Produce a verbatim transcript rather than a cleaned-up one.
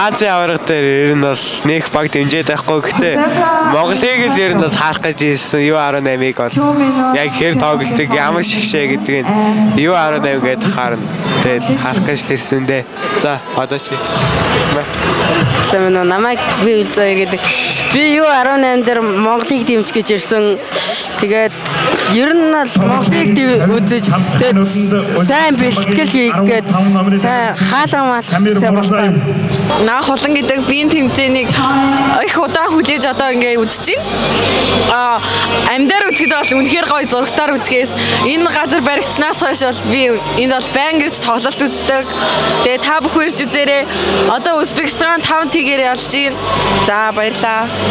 Азийн аварга дээр ер нь бол нэг баг дэмжээд байхгүй гэхдээ Монголыг л ер нь бол харах гэж ирсэн ю десять восемь-ыг бол яг хэр тоглолтыг ямар шигшээ гэдэг нь ю десять восемь гэдэг харна. Тэгэл харах гэж ирсэн дээ. За одоо чи. Сайн намайг би үлзээ гэдэг. Би ю десять восемь дээр Монголыг дэмжих гэж ирсэн. Тэгээд ер нь бол Монголыг үзэж тэгээд сайн бэлтгэл хийгээд сайн хаалга малсан болсон. Наа хулан гэдэг биеийн тэмцээнийг их удаа хүлээж одоо ингээ үзэж байна. Аа амьдаар үзэхэд бол үнэхээр гоё зурагтаар үзгээс энэ газар баригдсанаас хойш бол би энд бол байнга ирж тоглолт үздэг. Тэгээ та бүхэн ирж үзээрэй. Одоо Узбекистан таван тэгээр ялж байна. За баярлаа.